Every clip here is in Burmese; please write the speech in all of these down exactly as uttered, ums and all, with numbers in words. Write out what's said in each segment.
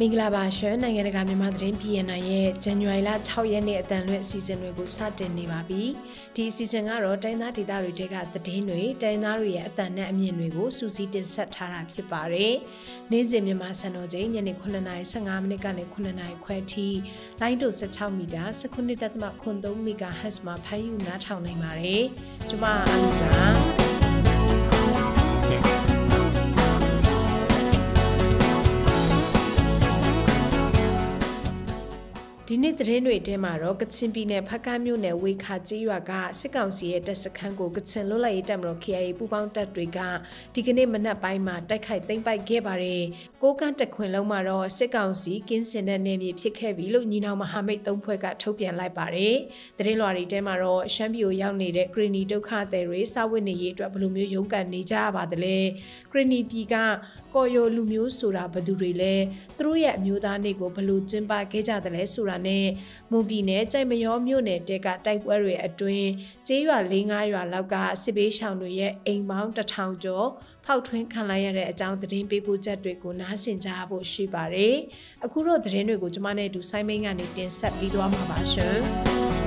မင်္ဂလာပါရှင်နိုင်ငံတကာမြန်မာသတင်းပြည်နယ်ရဲ့ဇန်နဝါရီလ၆ရက်နေ့အတန်လွဲ့အစီအစဉ်တွေကိုစတင်နေပါပြီဒီအစီအစဉ်ကတော့တိုင်းသားဒေသတွေတဲကသတင်းတွေတိုင်းသားတွေရဲ့အတန်နဲ့အမြင်တွေကိုစူးစီးတင်ဆက်ထားတာဖြစ်ပါတယ်နေ့စဉ်မြန်မာစံတော်ချိန်ညနေခုနှစ်နာရီ၁၅မိနစ်ကနေခုနှစ်နာရီခွဲထိလိုင်းတို၁၆မီတာ၁၉.၃ မီဂါဟက်ဇ်မှာဖမ်းယူနားထောင်နိုင်ပါတယ်ကျွန်မအမီပါဒီနေ့သတင်းတွေထဲမှာတော့ကချင်ပြည်နယ်ဖကန်းမြို့နယ်ဝေခါကျေးရွာကစစ်ကောင်စီရဲ့တပ်စခန်းကိုကချင်လွတ်လပ်ရေးတပ်မတော် K I A ပူးပေါင်းတပ်တွေကဒီကနေ့မနက်ပိုင်းမှာတိုက်ခိုက်သိမ်းပိုက်ခဲ့ပါတယ်။ကိုကန့်တခွင်လုံးမှာတော့စစ်ကောင်စီကင်းစင်တဲ့နေမြေဖြစ်ခဲ့ပြီလို့ညီနောင်မဟာမိတ်သုံးဖွဲ့ကထုတ်ပြန်လိုက်ပါတယ်။သတင်းလွှာတွေထဲမှာတော့ရှမ်းပြည်ကိုရောက်နေတဲ့ဂရီနီဒုက္ခသည်တွေစာဝတ်နေရေးအတွက်ဘယ်လိုမျိုးရုန်းကန်နေကြရပါသလဲ။ဂရီနီပြည်ကကော်ရိုလူမျိုးဆိုတာဘယ်သူတွေလဲသူတို့ရဲ့အမျိုးသားနေ့ကိုဘယ်လိုကျင်းပခဲ့ကြသလဲဆိုတာနဲ့မွန်ပြည်နယ်ကြိုက်မရောမြို့နယ်တဲကတိုက်ပွဲတွေအတွင်းကျေးရွာ၄-၅ရွာလောက်ကစစ်ဘေးရှောင်တွေရဲ့အိမ်ပေါင်းတစ်ထောင်ကျော်ဖောက်ထွင်းခံလိုက်ရတဲ့အကြောင်းသတင်းပေးပို့ချက်တွေကိုနားဆင်ကြဖို့ရှိပါတယ်။အခုတော့သတင်းတွေကိုကျွန်မနဲ့အတူဆိုင်းမိန်ကနေတင်ဆက်ပြီးသွားမှာပါရှင်။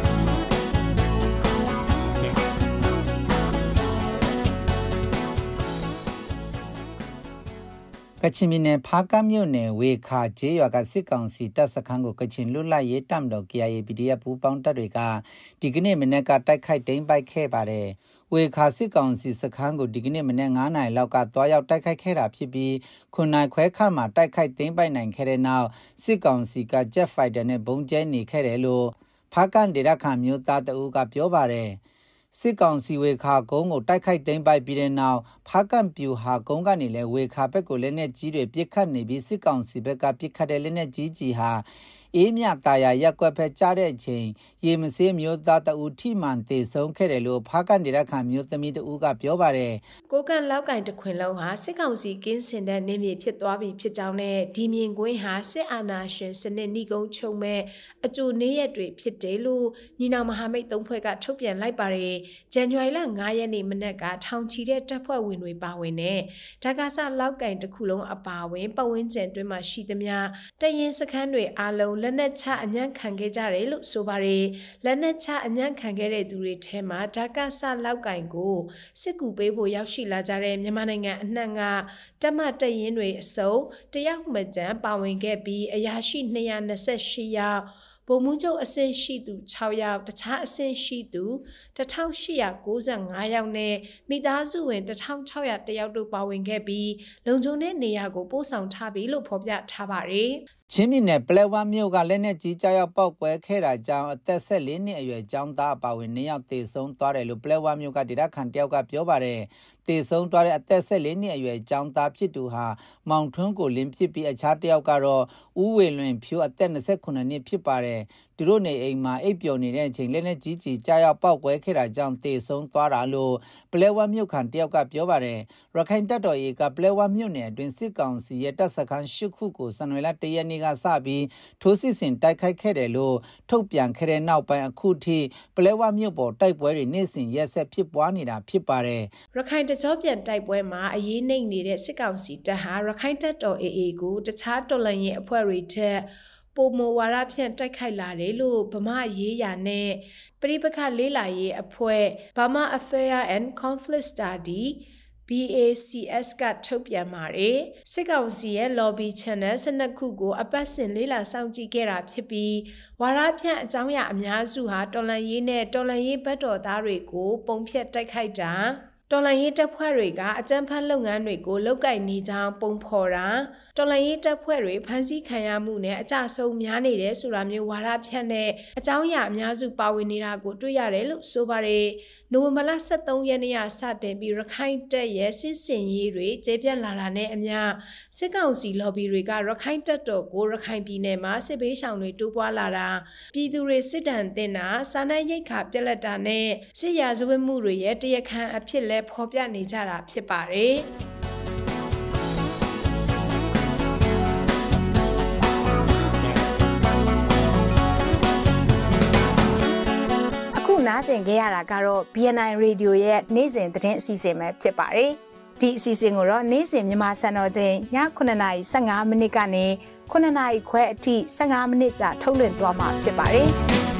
ကချင်ပြည်နယ်ဖားကတ်မြို့နယ်ဝေခါကျေးရွာကစစ်ကောင်စီတပ်စခန်းကိုကချင်လွတ်လပ်ရေးတပ်မတော် K I A P D F ပူးပေါင်းတပ်တွေကဒီကနေ့မနေ့ကတိုက်ခိုက်သိမ်းပိုက်ခဲ့ပါတယ်။ဝေခါစစ်ကောင်စီစခန်းကိုဒီကနေ့မနေ့၅နာရီလောက်ကတွားရောက်တိုက်ခိုက်ခဲ့တာဖြစ်ပြီးခုနိုင်ခွဲခါမှာတိုက်ခိုက်သိမ်းပိုက်နိုင်ခဲ့တဲ့နောက်စစ်ကောင်စီက Jet Fighter နဲ့ဘုံကျဲနေခဲ့တယ်လို့ဖားကတ်ဒေသခံမျိုးသားတအူးကပြောပါတယ်။စစ်ကောင်စီဝေခါကုန်းကိုတိုက်ခိုက်သိမ်းပိုက်ပြီးတဲ့နောက်ဖားကတ်ပြူဟာကုန်းကနေလဲဝေခါဘက်ကိုလက်နက်ကြီးတွေပစ်ခတ်နေပြီးစစ်ကောင်စီဘက်ကပစ်ခတ်တဲ့လက်နက်ကြီးကြီးဟာအေးမြတာယာရက်ကွက်ဖက်ကြားတဲ့အချိန်ရေမစေးမျိုးသားတအူးထိမှန်တေဆုံးခဲ့တယ်လို့ဖားကတ်ဒေသခံမျိုးသမီးတအူးကပြောပါတယ်ကိုကန်လောက်ကင်တခွင်လုံးဟာစစ်ကောင်စီကင်းစင်တဲ့နေမြေဖြစ်သွားပြီဖြစ်ကြောင်းနဲ့ဒီမြင်ကွင်းဟာစစ်အာဏာရှင်စနစ်နှိကုံးချုံမဲ့အကျိုးနေရက်တွေဖြစ်တယ်လို့ညီနောင်မဟာမိတ်သုံးဖွဲ့ကထုတ်ပြန်လိုက်ပါတယ်ဇန်နဝါရီလ၅ရက်နေ့မနက်ကထောင်ချီတဲ့တပ်ဖွဲ့ဝင်တွေပါဝင်တဲ့ဓာကဆလောက်ကင်တခုလုံးအပါဝင်ပတ်ဝန်းကျင်တွင်မှရှိသမျှတရင်စခန်းတွေအားလုံးလက်နက်ချအညံ့ခံခဲ့ကြတယ်လို့ဆိုပါတယ်လက်နက်ချအညံ့ခံခဲ့တဲ့သူတွေထဲမှာဓာကဆလောက်ကင်ကိုစစ်ကူပေးဖို့ရောက်ရှိလာကြတဲ့မြန်မာနိုင်ငံအနှံ့ကတမတ်တရင်တွေအစုံတယောက်မကျန်ပါဝင်ခဲ့ပြီးအရာရှိ၂၂၈ယောက်ဗိုလ်မှူးချုပ်အဆင့်ရှိသူ၆ယောက်တခြားအဆင့်ရှိသူ၁၈၉၅ယောက်နဲ့မိသားစုဝင်၁၆၀၁ယောက်တို့ပါဝင်ခဲ့ပြီးလုံခြုံတဲ့နေရာကိုပို့ဆောင်ထားပြီလို့ဖော်ပြထားပါတယ်ချင်းပြည်နယ်ပလဲဝါမြို့ကလက်နက်ကြီးကြားရောက်ပောက်ကွဲခဲ့တာကြောင့်အသက်၁၄နှစ်အရွယ်ကျောင်းသားအပါအဝင်၂ယောက်သေဆုံးသွားတယ်လို့ပလဲဝါမြို့ကဒေသခံတယောက်ကပြောပါတယ်သေဆုံးသွားတဲ့အသက်၁၄နှစ်အရွယ်ကျောင်းသားဖြစ်သူဟာမောင်ထွန်းကိုလင်းဖြစ်ပြီးအခြားတယောက်ကတော့ဦးဝေလွင်ဖြိုးအသက်၂၉နှစ်ဖြစ်ပါတယ်သူတို့နေအိမ်မှာအိပ်ပျော်နေတဲ့အချိန်လက်နက်ကြီးကြီးကြားရောက်ပောက်ကွဲခဲ့တာကြောင့်သေဆုံးသွားတာလို့ပလဲဝါမြို့ခံတယောက်ကပြောပါတယ်ရခိုင်တပ်တော်ရေးကပလဲဝါမြို့နယ်အတွင်းစစ်ကောင်စီရဲ့တပ်စခန်း၈ခုကိုဇန်နဝါရီလ၁ရက်နေ့ကစပြီးထိုးစစ်ဆင်တိုက်ခိုက်ခဲ့တယ်လို့ထုတ်ပြန်ခဲ့တဲ့နောက်ပိုင်းအခုထိပလဲဝါမြို့ပေါ်တိုက်ပွဲတွေနေ့စဉ်ရက်ဆက်ဖြစ်ပွားနေတာဖြစ်ပါတယ်ရခိုင်တကြောပြန်တိုက်ပွဲမှာအရေးနှိမ့်နေတဲ့စစ်ကောင်စီတပ်ဟာရခိုင်တပ်တော် A A ကိုတခြားတော်လှန်ရေးအဖွဲ့တွေထက်ပိုမိုဝါဒဖြန့်တိုက်ခိုက်လာတယ်လို့ဗမာရေးရာနဲ့ပြည်ပခလေးလာရေးအဖွဲ့ Burma Affairs and Conflict Study B A C S ကထုတ်ပြန်ပါတယ်စစ်ကောင်စီရဲ့ lobby channel ၁၂ခုကိုအပတ်စဉ်လေးလာစောင့်ကြည့်ခဲ့တာဖြစ်ပြီးဝါဒဖြန့်အကြောင်းအရာအများစုဟာတော်လှန်ရေးနဲ့တော်လှန်ရေးဘက်တော်သားတွေကိုပုံဖြတ်တိုက်ခိုက်တာတော်လှန်ရေးတပ်ဖွဲ့တွေကအကြမ်းဖက်လုပ်ငန်းတွေကိုလုပ်ကိုင်နေကြောင်းပုံဖော်တာတော်လှန်ရေးတပ်ဖွဲ့တွေဖမ်းဆီးခံရမှုနဲ့အကြဆုံးများနေတယ်ဆိုတာမျိုးဝါဒဖြန့်တဲ့အကြောင်းအရာအများစုပါဝင်နေတာကိုတွေ့ရတယ်လို့ဆိုပါတယ်နိုဝင်ဘာလ၁၃ရက်နေ့ကစတင်ပြီးရခိုင်တပ်ရဲ့စစ်စင်ရေးတွေကျေပြန့်လာတာနဲ့အမျှစစ်ကောင်စီ lobby တွေကရခိုင်တပ်တော်ကိုရခိုင်ပြည်နယ်မှာစစ်ဘေးရှောင်တွေတိုးပွားလာတာပြည်သူတွေစစ်ဒဏ်တင်တာစာနယ်ရိတ်ခါပြက်လက်တာနဲ့စစ်ရာဇဝတ်မှုတွေရဲ့တရားခံအဖြစ်လဲဖော်ပြနေကြတာဖြစ်ပါတယ်နားဆင်ခဲ့ရတာကတော့ B N I Radio ရဲ့နေ့စဉ်သတင်းအစီအစဉ်ပဲဖြစ်ပါတယ်။ဒီအစီအစဉ်ကိုတော့နေ့စဉ်မြန်မာစံတော်ချိန်ညခုနှစ်နာရီ၁၅မိနစ်ကနေခုနှစ်နာရီခွဲအထိဆယ့်ငါးမိနစ်ကြာထုတ်လွှင့်သွားမှာဖြစ်ပါတယ်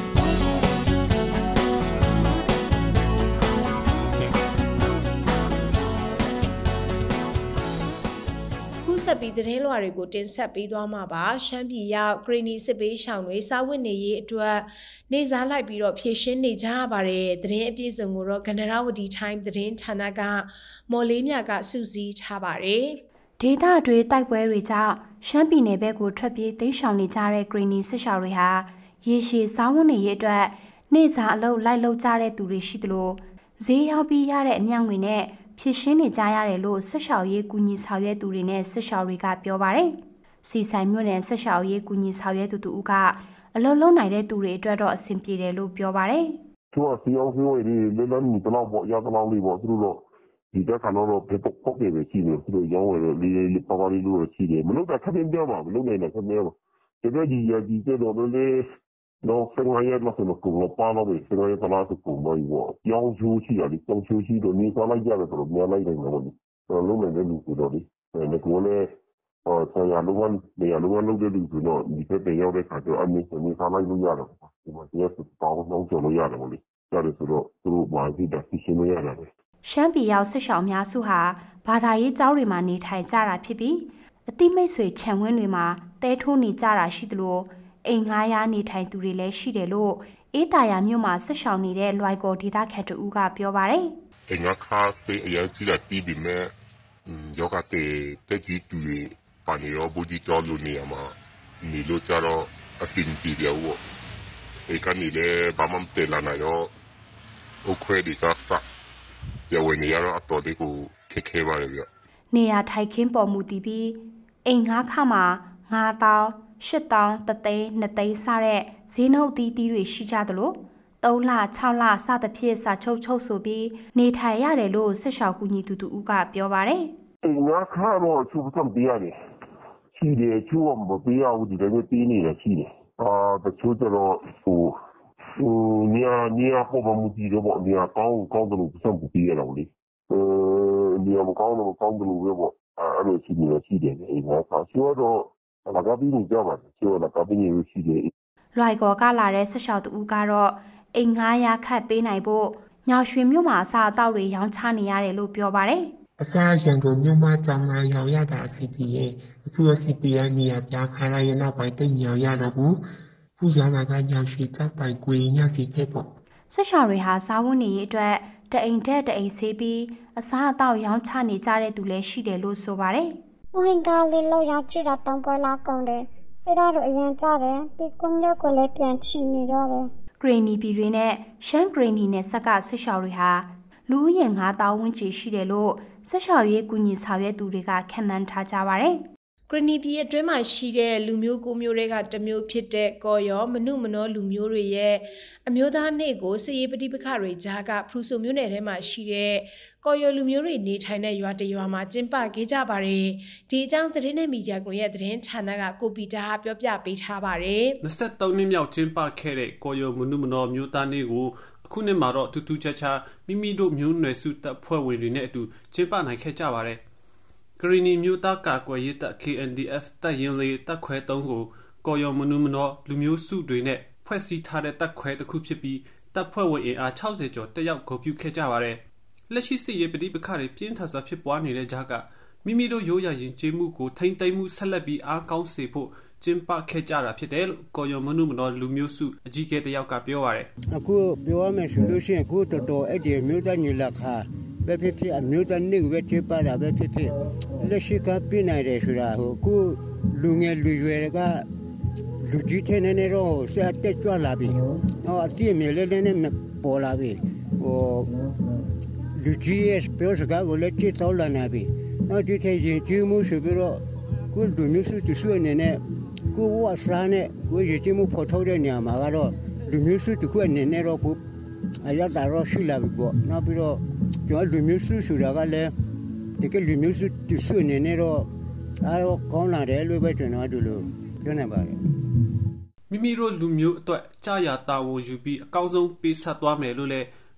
ဆက်ပြီးသတင်းလွှာတွေကိုတင်ဆက်ပေးသွားမှာပါရှမ်းပြည်ရောက်ဂရီနီစစ်ပေးရှောင်တွေစားဝတ်နေရေးအတွက်နေစားလိုက်ပြီးတော့ဖြည့်ရှင်းနေကြရပါတယ်သတင်းအပြည့်စုံကိုတော့ကနရာဝတီ Time သတင်းဌာနကမော်လေးမြကစူးစီးထားပါတယ်ဒေသတွေတိုက်ပွဲတွေကြောင့်ရှမ်းပြည်နယ်ဘက်ကိုထွက်ပြေးတိမ်းရှောင်နေကြတဲ့ဂရီနီစစ်ရှောင်တွေဟာရေရှည်စားဝတ်နေရေးအတွက်နေစားအလုပ်လိုက်လုပ်ကြတဲ့သူတွေရှိသလိုဈေးရောက်ပြီးရတဲ့အမြောက်ငွေနဲ့ဖြစ်ရှင်းနေကြရတယ်လို့ဆက်ရှောက်ရေးကူညီဆောင်ရွက်သူတွေနဲ့ဆက်ရှောက်တွေကပြောပါတယ်။စီဆိုင်မြို့နယ်ဆက်ရှောက်ရေးကူညီဆောင်ရွက်သူတူဦးကအလုံးလုံးနိုင်တဲ့သူတွေအတွက်တော့အဆင်ပြေတယ်လို့ပြောပါတယ်။သူကစီအောင်စီဝေးလေးလက်လက်မီတလောက်ပေါ့ရတလောက်လေးပေါ့သူတို့ဒီတက်ကတော့ဘယ်ပုတ်ပုတ်တွေပဲရှိတယ်သူတို့ရောင်းဝယ်လေးလေးပါပါလေးလို့ရှိတယ်မလို့တာခက်ပြပါမလို့နိုင်တယ်ခက်ပြပါတကယ်ကြီးရကြီးတော့လည်းတော့ဆယ်ငါးရက်လောက်ဆိုတော့ကိုယ်ပါတော့ပဲဆယ်ငါးရက်လောက်ဆိုကိုယ်မရောကြောင်းချိုးရှိတယ်ကြောင်းချိုးရှိတော့နေစားလိုက်ကြတယ်ဆိုတော့များလိုက်တယ်နော်တော့လုံးနိုင်တဲ့လူဆိုတော့ဒီအဲကိုယ်လည်းအော်ဆရာလုံးဝနေရာလုံးဝလုပ်တဲ့လူဆိုတော့ဒီဖက်ပြန်ရောက်တဲ့ခါကျတော့အမြင်နေစားလိုက်လို့ရတယ်ဒီမှာတရားစတောင်းတော့ကျော်လို့ရတယ်ပေါ့လေရတယ်ဆိုတော့သူတို့ဘာဖြစ်တာဖြစ်ရှင်းလို့ရတယ်ရှမ်းပြည်ရောက်ဆက်ရှောင်များစုဟာဘာသာရေးကျောင်းတွေမှာနေထိုင်ကြတာဖြစ်ပြီးအတိမိတ်ဆွေခြံဝင်းတွေမှာတဲထိုးနေကြတာရှိသလိုအိမ်ငားရနေထိုင်သူတွေလည်းရှိတယ်လို့အေးတာယာမြို့မှာဆက်ရှောင်နေတဲ့လွိုက်ကော်ဒေသခံတူကပြောပါတယ်အိမ်ငါခါစေအရာကြီးတာတီးပြီးမဲ့ယောဂတဲ့တက်ကြီးတူပါနေရောဘူကြီးကျော်လို့နေရမှာနေလို့ကြတော့အစင်ပြေပြောဧကနေလေဘာမှမတလာနိုင်တော့အခွဲဒီကစားပြောဝင်ရတော့အတော်ဒီကိုခက်ခဲပါလေဗျနေရထိုက်ခင်းပေါ်မူတည်ပြီးအိမ်ငါးခါမှာငါးတောင်းရှစ်တောင်းတသိန်းနှစ်သိန်းစတဲ့ဈေးနှုန်းတီးတီးတွေရှိကြသလိုသုံးလခြောက်လစသဖြင့်စာချုပ်ချုပ်ဆိုပြီးနေထိုင်ရတယ်လို့ဆက်ရှောက်ကူညီသူတူဦးကပြောပါတယ်အိမ်ငါးခါတော့သူ့စံပြရတယ်ရှိတယ်ချိုးမပေးရဘူးဒီလည်းပေးနေတယ်ရှိတယ်အာတချို့တော့ဟိုဟိုညာညာပေါ်မှာမူတည်တော့ပေါ့ညာကောင်းကောင်းတယ်လို့စံပေးရတော့လေအဲညာမကောင်းတော့ကောင်းတယ်လို့ပဲပေါ့အဲ့လိုရှိနေရှိတယ်အိမ်ငါးခါချိုးတော့လာကပြီးနေကြပါချိုးလာကပြီးနေလို့ရှိတယ်လွိုက်ကောကလာတဲ့ဆက်ရှောက်တူကတော့အိမ်ငါးရာခတ်ပေးနိုင်ဖို့ညောင်ရွှေမြို့မှာအစားအသောက်တွေရောင်းချနေရတယ်လို့ပြောပါတယ်အစားရန်ကုန်မြို့မှာကြောင်လာရောင်းရတာအစီအပြေအခုအစီအပြေနေရပြခါရရနောက်ပိုင်းတိတ်ညောင်ရတော့ဘူးခုရလာကညောင်ရွှေကြတိုင်ကွေညစီဖက်ပေါ့ဆက်ရှောက်တွေဟာစားဝတ်နေရေးအတွက်တအိမ်တက်တအိမ်ဆေးပြီးအစားအသောက်ရောင်းချနေကြတဲ့သူလည်းရှိတယ်လို့ဆိုပါတယ်ဝင်ကားလေးလောက်ရောက်ကြည့်တာတောင်းပွဲလာကုန်တယ်စေရတို့အရင်ကြတယ်ပြီးကွန်ရက်ကိုလည်းပြန်ချီနေတော့တယ်ဂရီနီပြည်တွေနဲ့ရှမ်းဂရီနီနဲ့ဆက်ကဆက်ရှောက်တွေဟာလူဦးရေငါးသောင်းဝန်းကျင်ရှိတယ်လို့ဆက်ရှောက်ရေးကူညီဆောင်ရွက်သူတွေကခန့်မှန်းထားကြပါတယ်ဂရီနီပြည်အတွင်းမှာရှိတဲ့လူမျိုးကိုမျိုးတွေကတမျိုးဖြစ်တဲ့ကော်ရောမနုမနောလူမျိုးတွေရဲ့အမျိုးသားနေ့ကိုစစ်ရေးပဋိပက္ခတွေကြားကဖရူဆိုမြို့နယ်ထဲမှာရှိတဲ့ကော်ရောလူမျိုးတွေနေထိုင်တဲ့ရွာတရွာမှာကျင်းပခဲ့ကြပါတယ်ဒီအကြောင်းသတင်းနဲ့မီဒီယာကွန်ရဲ့သတင်းဌာနကကိုပီတာပြောပြပေးထားပါတယ်၂၃နှစ်မြောက်ကျင်းပခဲ့တဲ့ကော်ရောမနုမနောမျိုးသားနေ့ကိုအခုနှစ်မှာတော့တူတူချာချာမိမိတို့မျိုးနွယ်စုတပ်ဖွဲ့ဝင်တွေနဲ့အတူကျင်းပနိုင်ခဲ့ကြပါတယ်ဂရီနီမျိုးသားကာကွယ်ရေးတပ် K N D F တပ်ရင်းလေးတပ်ခွဲသုံးကိုကော်ရောမနုမနောလူမျိုးစုတွေနဲ့ဖွဲ့စည်းထားတဲ့တပ်ခွဲတစ်ခုဖြစ်ပြီးတပ်ဖွဲ့ဝင်အင်အား၆၀ကျော်တက်ရောက်ဂုဏ်ပြုခဲ့ကြပါတယ်လက်ရှိစစ်ရေးပဋိပက္ခတွေပြင်းထန်စွာဖြစ်ပွားနေတဲ့ကြားကမိမိတို့ရိုးရာယဉ်ကျေးမှုကိုထိမ့်သိမ်းမှုဆက်လက်ပြီးအားကောင်းစေဖို့ကျင်းပခဲ့ကြတာဖြစ်တယ်လို့ကော်ရောမနုမနောလူမျိုးစုအကြီးအကဲတယောက်ကပြောပါတယ်အခုပြောရမယ်ဆိုလို့ရှိရင်အခုတော်တော်အဲ့ဒီမျိုးသားညီလာခံပဲဖြစ်ဖြစ်အမျိုးသားနေ့ပဲကျင်းပတာပဲဖြစ်ဖြစ်လက်ရှိကပြနိုင်တယ်ဆိုတာဟိုအခုလူငယ်လူရွယ်ကလူကြီးတဲ့နေတော့ဆက်တက်ကြွလာပြီဟောအတိအမြဲလည်းလည်းပေါ်လာပြီဟိုလူကြီးရဲ့ပြောစကားကိုလည်းကြည့်တော့လာနေပြီနောက်ဒီထဲရင်ကျမှုဆိုပြီးတော့ကိုလူမျိုးစုတဆွေနေနဲ့ကိုဝါစားနဲ့ကိုရည်ကျမှုဖော်ထုတ်တဲ့နေရာမှာကတော့လူမျိုးစုတခုအနေနဲ့တော့ဘူးအရသာတော့ရှိလာပြီပေါ့နောက်ပြီးတော့ကျွန်တော်လူမျိုးစုဆိုတာကလည်းတကယ်လူမျိုးစုတဆွေနေနဲ့တော့အားတော့ကောင်းလာတယ်လို့ပဲကျွန်တော်တို့လို့ပြောနေပါတယ်မိမိတို့လူမျိုးအတွက်ကြာရတာဝန်ယူပြီးအကောင်းဆုံးပေးဆက်သွားမယ်လို့လည်း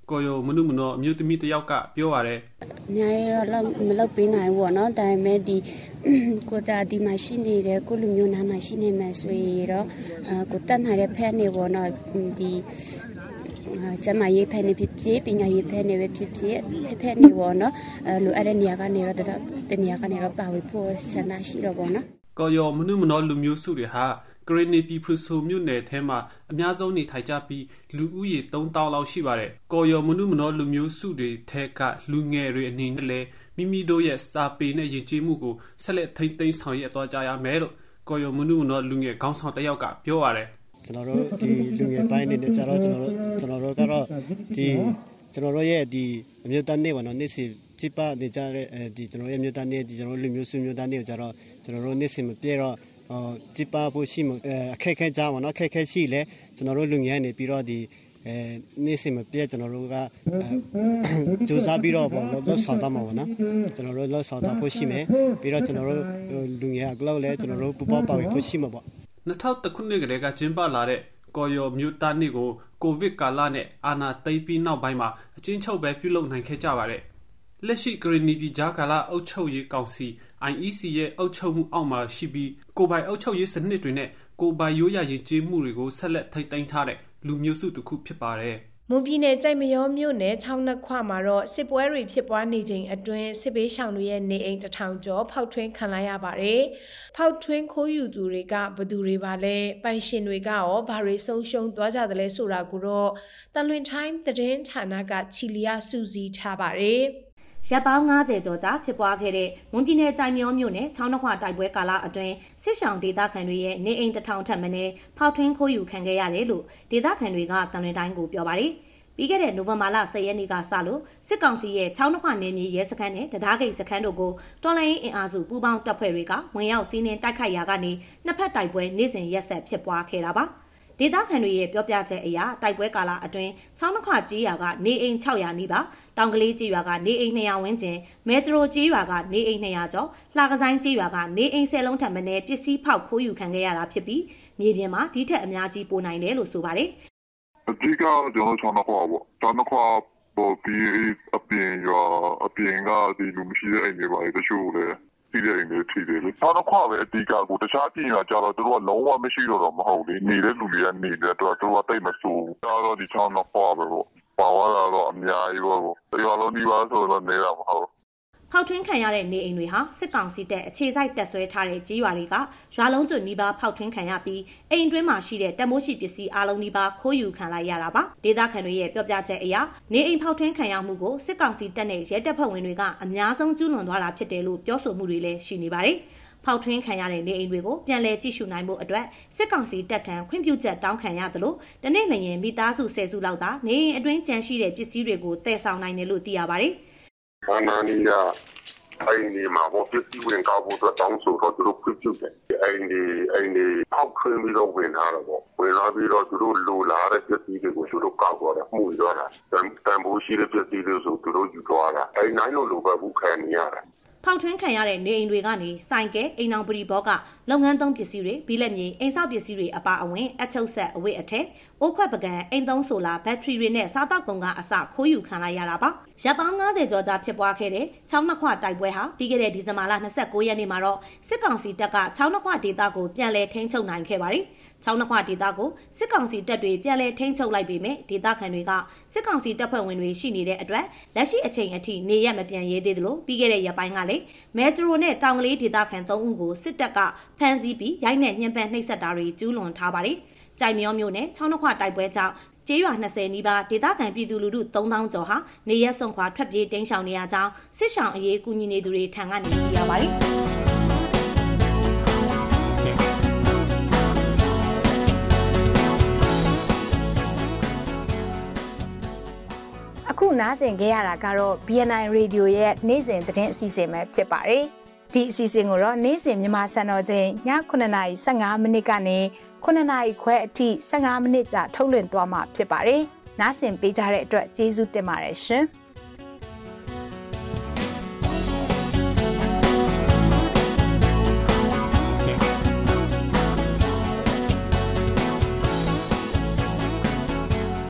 ကိုယိုမနုမနောအမျိုးသမီးတယောက်ကပြောရတယ်။ညာရောလောက်မလောက်ပေးနိုင်ဘူးနော်ဒါပေမဲ့ဒီကိုတာဒီမှာရှိနေတဲ့ကိုလူမျိုးနားမှာရှိနေမှဆိုရင်တော့ကိုတက်နိုင်တဲ့ဖက်နေပေါ့နော်ဒီကျမရေးဖက်နေဖြစ်ဖြစ်ပညာရေးဖက်နေပဲဖြစ်ဖြစ်ဖက်ဖက်နေပေါ့နော်အဲလိုအဲ့တဲ့နေရာကနေတော့တနေရာကနေတော့ပါဝေဖို့ဆန္ဒရှိတော့ပေါ့နော်ကိုယောမနုမနောလူမျိုးစုတွေဟာကရနီပီဖရဆိုမြို့နယ်ထဲမှာအများဆုံးနေထိုင်ကြပြီးလူဦးရေသုံးသောင်းလောက်ရှိပါတယ်။ကိုယောမနုမနောလူမျိုးစုတွေထဲကလူငယ်တွေအနေနဲ့လည်းမိမိတို့ရဲ့စာပေနဲ့ယဉ်ကျေးမှုကိုဆက်လက်ထိန်းသိမ်းဆောင်ရွက်သွားကြရမယ်လို့ကိုယောမနုမနောလူငယ်ခေါင်းဆောင်တစ်ယောက်ကပြောရတယ်။ကျွန်တော်တို့ဒီလူငယ်ပိုင်းနေကြတော့ကျွန်တော်တို့ကျွန်တော်တို့ကတော့ဒီကျွန်တော်တို့ရဲ့ဒီအမျိုးသားနေ့ပေါ့နော်နေ့စီကြည့်ပါနေကြတဲ့အဲဒီကျွန်တော်ရဲ့မျိုးသားနေ့ဒီကျွန်တော်လူမျိုးစုမျိုးသားနေ့ကိုကြတော့ကျွန်တော်တို့နေ့စီမပြည့်တော့ကြည့်ပါဖို့ရှိအခက်ခဲကြပါတော့အခက်ခဲရှိလဲကျွန်တော်တို့လူငယ်နေပြီးတော့ဒီအဲနေ့စီမပြည့်ကျွန်တော်တို့ကကြိုးစားပြီးတော့ပေါ့လို့ဆောင်တာမှာပေါ့နော်ကျွန်တော်တို့လောက်ဆောင်တာဖို့ရှိမယ်ပြီးတော့ကျွန်တော်တို့လူငယ်ကလောက်လဲကျွန်တော်တို့ပူပေါပါဝေဖို့ရှိမှာပေါ့နှစ်ထောင်တစ်ခုနှစ်ကလေးကကျင်းပလာတဲ့ကိုယောမျိုးသားနေ့ကိုကိုဗစ်ကာလနဲ့အာဏာသိမ်းပြီးနောက်ပိုင်းမှာအချင်းချုပ်ပဲပြုလုပ်နိုင်ခဲ့ကြပါတယ်လက်ရှိကရနီပြည်ဂျာကာလာအုပ်ချုပ်ရေးကောင်စီ I E C ရဲ့အုပ်ချုပ်မှုအောက်မှာရှိပြီးကိုပိုင်အုပ်ချုပ်ရေးစနစ်တွေနဲ့ကိုပိုင်ရိုးရာယဉ်ကျေးမှုတွေကိုဆက်လက်ထိန်းသိမ်းထားတဲ့လူမျိုးစုတစ်ခုဖြစ်ပါတယ်မွန်ပြည်နယ်ကြိုက်မရောမြို့နယ်ချောင်းနှစ်ခွမှာတော့စစ်ပွဲတွေဖြစ်ပွားနေချိန်အတွင်းစစ်ဘေးရှောင်တွေရဲ့နေအိမ်တစ်ထောင်ကျော်ဖောက်ထွင်းခံလိုက်ရပါတယ်။ဖောက်ထွင်းခိုးယူသူတွေကဘယ်သူတွေပါလဲပိုင်ရှင်တွေကရောဘာတွေဆုံးရှုံးသွားကြသလဲဆိုတာကိုတော့တန်လွင်တိုင်းသတင်းဌာနကချီလီယာစူးစီးထားပါတယ်။ရပ်ပေါင်း၅၀ကျော်ကြာဖြစ်ပွားခဲ့တဲ့မွန်ပြည်နယ်ကြိုင်မြောမြို့နယ်ချောင်းနှခွတိုက်ပွဲကာလအတွင်းစစ်ရှောင်ဒေသခံတွေရဲ့နေအိမ်တစ်ထောင်ထက်မနည်းဖောက်ထွင်းခိုးယူခံခဲ့ရတယ်လို့ဒေသခံတွေကတန်လွင်တိုင်းကိုပြောပါတယ်။ပြီးခဲ့တဲ့နိုဝင်ဘာလ၁၀ရက်နေ့ကစလို့စစ်ကောင်စီရဲ့ချောင်းနှခွနယ်မြေရဲစခန်းနဲ့တရားဂိတ်စခန်းတို့ကိုတော်လှန်ရေးအင်အားစုပူးပေါင်းတပ်ဖွဲ့တွေကဝင်ရောက်စီးနင်းတိုက်ခိုက်ရာကနေနှစ်ဖက်တိုက်ပွဲနေ့စဉ်ရက်ဆက်ဖြစ်ပွားခဲ့တာပါ။ဒေသခံတွေရဲ့ပြောပြချက်အရတိုက်ပွဲကာလအတွင်းချောင်းနှခွကြီးရွာကနေအိမ်၆ရာနီးပါတောင်ကလေးကြီးရွာကနေအိမ်၂ရာဝန်းကျင်မဲထရိုကြီးရွာကနေအိမ်၂ရာကျော်လှကဆိုင်ကြီးရွာကနေအိမ်၁၀လုံးထက်မနည်းပစ္စည်းဖောက်ခိုးယူခံခဲ့ရတာဖြစ်ပြီးမြေပြင်မှာဒီထက်အများကြီးပိုနိုင်တယ်လို့ဆိုပါတယ်အဓိကကျွန်တော်ချောင်းနှခွပေါ့ချောင်းနှခွပေါ်ပြီးအပြင်ရွာအပြင်ကဒီလူမရှိတဲ့အိမ်တွေပါတချို့လည်းဒီတဲ့အိမ်တွေထိတယ်လေချောင်းနှခွပဲအဓိကကိုတခြားပြင်ရွာကြတော့သူတို့ကလုံးဝမရှိတော့တော့မဟုတ်လေနေတဲ့လူတွေကနေတဲ့တော့သူတို့ကတိတ်မဆိုးတော့ဒီချောင်းနှခွပဲပေါ့ပါဝါတော့အများကြီးပေါ့ရွာလုံးဒီပါဆိုတော့နေတာမဟုတ်ဖောက်ထွင်းခံရတဲ့နေအိမ်တွေဟာစစ်ကောင်စီတပ်အခြေစိုက်တပ်ဆွဲထားတဲ့ကြီးရွာတွေကရွာလုံးကျွနီးပါးဖောက်ထွင်းခံရပြီးအိမ်တွင်းမှာရှိတဲ့တမိုးရှိပစ္စည်းအလုံးနီးပါးခိုးယူခံလိုက်ရတာပါဒေသခံတွေရဲ့ပြောပြချက်အရနေအိမ်ဖောက်ထွင်းခံရမှုကိုစစ်ကောင်စီတပ်နဲ့ရဲတပ်ဖွဲ့ဝင်တွေကအများဆုံးကျူးလွန်သွားတာဖြစ်တယ်လို့ပြောဆိုမှုတွေလည်းရှိနေပါတယ်ဖောက်ထွင်းခံရတဲ့နေအိမ်တွေကိုပြန်လည်ကြည့်ရှုနိုင်မှုအတွက်စစ်ကောင်စီတပ်ထံခွင့်ပြုချက်တောင်းခံရသလိုတနေ့လျင်မိသားစုဆယ်စုလောက်သာနေအိမ်အတွင်းကျန်ရှိတဲ့ပစ္စည်းတွေကိုတည်ဆောင်နိုင်တယ်လို့သိရပါတယ်။ဘာနာနီယာအိမ်ဒီမှာဘောပစ္စည်းဝင်ကောက်ဖို့တောင်းဆိုတော့သူတို့ခွင့်ပြုတယ်။အိမ်ဒီအိမ်ဒီဖောက်ထွင်းပြီးတော့ဝင်လာတော့ပေါ့။ဝင်လာပြီးတော့သူတို့လိုလာတဲ့ပစ္စည်းတွေကိုသူတို့ကောက်တော့တာမှုတော့တာ။တန်ဖိုးရှိတဲ့ပစ္စည်းတွေဆိုသူတို့ယူသွားတာ။အိမ်နိုင်လို့လိုပဲဘူးခံနေရတာ။ဖောက်ထွင်းခံရတဲ့နေအိမ်တွေကနေစိုင်ကဲအိမ်အောင်ပရိဘောကလုပ်ငန်းသုံးပစ္စည်းတွေဘီလက်မြေအိမ်ဆောက်ပစ္စည်းတွေအပါအဝင်အချုပ်ဆက်အဝတ်အထည်အိုးခွက်ပကံအိမ်သုံးဆိုလာဘက်ထရီတွေနဲ့စားတောက်ကုန်ကအစခိုးယူခံလိုက်ရတာပါရပ်ပေါင်း၅၀ကျော်ကြာဖြစ်ပွားခဲ့တဲ့ချောင်းနှခွတိုက်ပွဲဟာပြီးခဲ့တဲ့ဒီဇင်ဘာလ၂၉ရက်နေ့မှာတော့စစ်ကောင်စီတပ်ကချောင်းနှခွဒေသကိုပြန်လည်ထိန်းချုပ်နိုင်ခဲ့ပါတယ်ချောင်းနှခွဒေသကိုစစ်ကောင်စီတပ်တွေပြန်လည်ထိန်းချုပ်လိုက်ပေမဲ့ဒေသခံတွေကစစ်ကောင်စီတပ်ဖွဲ့ဝင်တွေရှိနေတဲ့အတွက်လက်ရှိအချိန်အထိနေရက်မပြန်ရဲသေးသလိုပြီးခဲ့တဲ့ရက်ပိုင်းကလည်းမဲထရိုနဲ့တောင်ကလေးဒေသခံ၃ဦးကိုစစ်တပ်ကဖမ်းဆီးပြီးရိုက်နှက်ညှဉ်းပန်းနှိပ်စက်တာတွေကျူးလွန်ထားပါတယ်။ကြိုင်မြောမြို့နယ်ချောင်းနှခွတိုက်ပွဲကြောင့်ကျေးရွာ၂၀နီးပါးဒေသခံပြည်သူလူထု၃သောင်းကျော်ဟာနေရက်စွန့်ခွာထွက်ပြေးတိမ်းရှောင်နေရကြောင်းစစ်ရှောင်အရေးကူညီနေသူတွေထံကနေသိရပါတယ်။အခုနားဆင်ခဲ့ရတာကတော့ B N I Radio ရဲ့နေ့စဉ်သတင်းအစီအစဉ်ပဲဖြစ်ပါတယ်။ဒီအစီအစဉ်ကိုတော့နေ့စဉ်မြန်မာစံတော်ချိန်ညခုနှစ်နာရီ၁၅မိနစ်ကနေခုနှစ်နာရီခွဲအထိ၁၅မိနစ်ကြာထုတ်လွှင့်သွားမှာဖြစ်ပါတယ်။နားဆင်ပေးကြတဲ့အတွက်ကျေးဇူးတင်ပါတယ်ရှင်။